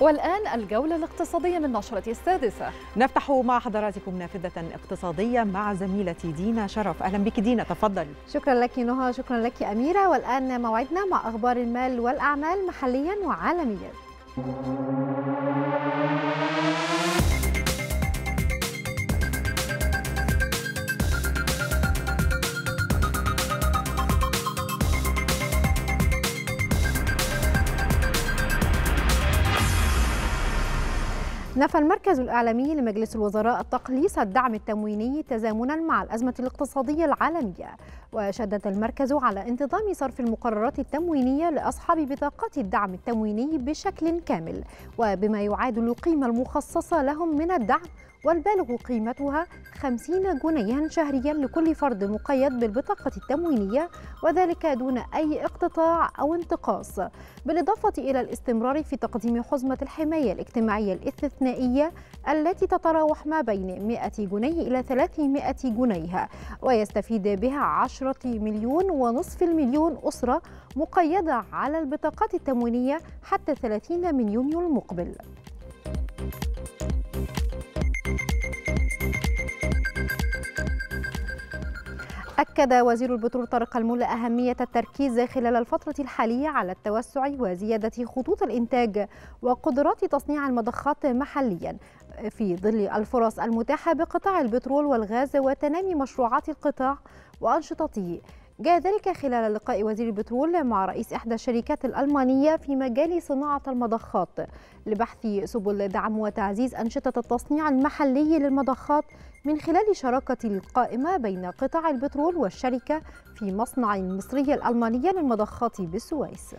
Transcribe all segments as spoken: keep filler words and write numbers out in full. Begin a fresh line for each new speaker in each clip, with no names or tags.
والآن الجولة الاقتصادية من نشرة السادسة.
نفتح مع حضراتكم نافذة اقتصادية مع زميلتي دينا شرف. أهلا بك دينا، تفضل.
شكرا لك نهى. شكرا لك أميرة. والآن موعدنا مع أخبار المال والأعمال محليا وعالميا. نفى المركز الإعلامي لمجلس الوزراء تقليص الدعم التمويني تزامنا مع الأزمة الاقتصادية العالمية، وشدد المركز على انتظام صرف المقررات التموينية لأصحاب بطاقات الدعم التمويني بشكل كامل وبما يعادل القيمة المخصصة لهم من الدعم، والبالغ قيمتها خمسين جنيها شهريا لكل فرد مقيد بالبطاقة التموينية، وذلك دون أي اقتطاع أو انتقاص، بالإضافة إلى الاستمرار في تقديم حزمة الحماية الاجتماعية الاستثنائية التي تتراوح ما بين مئة جنيه إلى ثلاثمئة جنيه، ويستفيد بها عشرة مليون ونصف المليون أسرة مقيدة على البطاقات التموينية حتى ثلاثين من يونيو المقبل. أكد وزير البترول طارق الملا أهمية التركيز خلال الفترة الحالية على التوسع وزيادة خطوط الإنتاج وقدرات تصنيع المضخات محليا في ظل الفرص المتاحة بقطاع البترول والغاز وتنامي مشروعات القطاع وأنشطته. جاء ذلك خلال لقاء وزير البترول مع رئيس إحدى الشركات الألمانية في مجال صناعة المضخات لبحث سبل دعم وتعزيز أنشطة التصنيع المحلي للمضخات من خلال شراكة القائمة بين قطاع البترول والشركة في مصنع مصري الألمانية للمضخات بالسويس.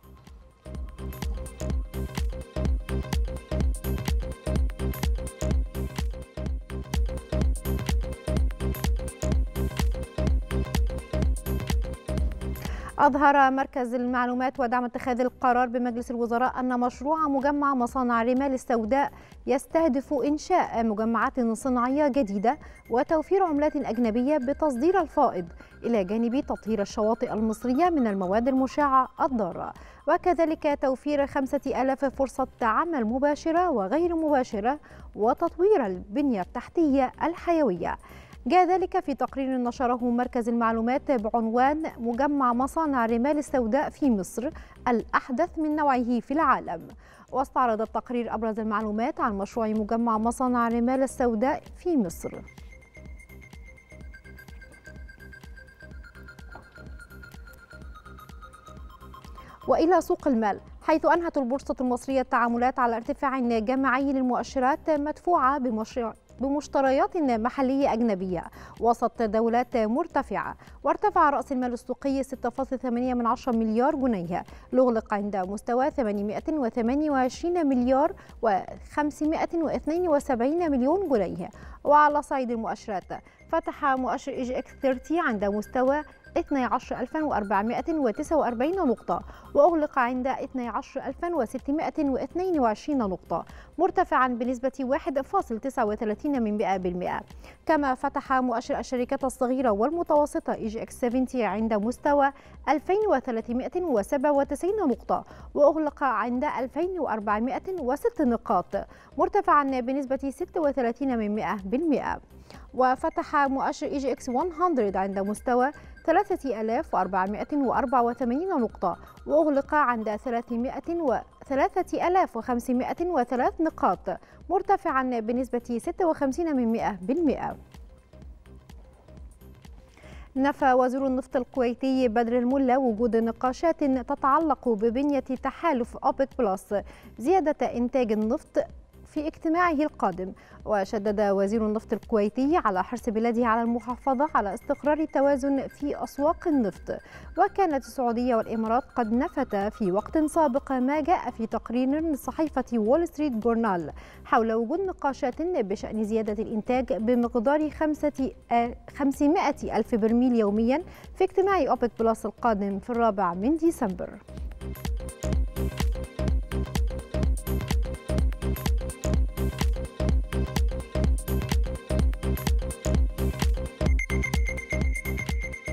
أظهر مركز المعلومات ودعم اتخاذ القرار بمجلس الوزراء أن مشروع مجمع مصانع رمال السوداء يستهدف إنشاء مجمعات صناعية جديدة وتوفير عملات أجنبية بتصدير الفائض، إلى جانب تطهير الشواطئ المصرية من المواد المشعة الضارة، وكذلك توفير خمسة آلاف فرصة عمل مباشرة وغير مباشرة وتطوير البنية التحتية الحيوية. جاء ذلك في تقرير نشره مركز المعلومات بعنوان مجمع مصانع رمال السوداء في مصر الأحدث من نوعه في العالم. واستعرض التقرير أبرز المعلومات عن مشروع مجمع مصانع رمال السوداء في مصر. وإلى سوق المال، حيث أنهت البورصة المصرية التعاملات على ارتفاع جماعي للمؤشرات مدفوعة بمشروع بمشتريات محلية أجنبية وسط دولات مرتفعة، وارتفع رأس المال السوقي ستة فاصلة ثمانية مليار جنيه ليغلق عند مستوى ثمانمئة وثمانية وعشرين مليار وخمسمئة واثنين وسبعين مليون جنيه. وعلى صعيد المؤشرات، فتح مؤشر إي جي إكس ثلاثين عند مستوى اثني عشر ألفا وأربعمئة وتسعة وأربعين نقطة، وأغلق عند اثني عشر ألفا وستمئة واثنين وعشرين نقطة، مرتفعا بنسبة واحد فاصلة تسعة وثلاثين بالمئة. كما فتح مؤشر الشركات الصغيرة والمتوسطة إي جي إكس سبعين عند مستوى ألفين وثلاثمئة وسبعة وتسعين نقطة، وأغلق عند ألفين وأربعمئة وستة نقاط، مرتفعا بنسبة ستة وثلاثين بالمئة. وفتح مؤشر إي جي إكس مئة عند مستوى ثلاثة آلاف وأربعمئة وأربعة وثمانين نقطة، وأغلق عند ثلاثة آلاف وخمسمئة وثلاث نقاط، مرتفعا بنسبة ستة وخمسين بالمئة. نفى وزير النفط الكويتي بدر الملا وجود نقاشات تتعلق ببنية تحالف أوبك بلس زيادة إنتاج النفط في اجتماعه القادم. وشدد وزير النفط الكويتي على حرص بلاده على المحافظة على استقرار التوازن في أسواق النفط. وكانت السعودية والإمارات قد نفتا في وقت سابق ما جاء في تقرير لصحيفة وول ستريت جورنال حول وجود نقاشات بشأن زيادة الإنتاج بمقدار خمسمئة ألف برميل يوميا في اجتماع أوبك بلس القادم في الرابع من ديسمبر.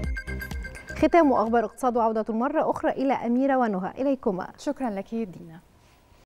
ختام أخبار اقتصاد وعودة مرة أخرى إلى أميرة ونهى. إليكما.
شكرا لك دينا.